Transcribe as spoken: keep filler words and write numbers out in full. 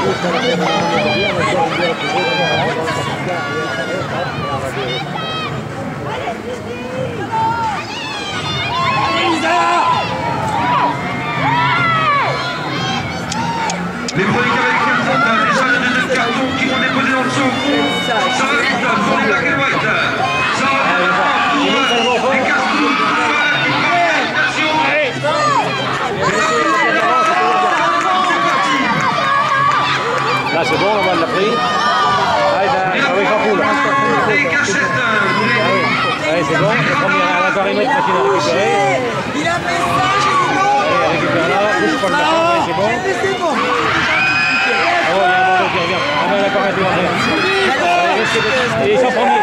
Les premiers avec carton, déjà le deuxième carton qui vont déposer dans le saut. Ça va vite pour les Black and White. Ça va vite pour les cartons. Là c'est bon, on va l'a pris. Allez, avec un coup là. Les cachettes. Allez, c'est bon. Le premier à la parimètre, machine à récupérer. Il a fait ça, j'ai dit non. Allez, récupère là. Bouge pas le carton, c'est bon. C'est bon. Oh, il y a un bandeau qui revient. Ah ben, la parimètre, il va revenir. Allez, restez. Et ils sont premiers.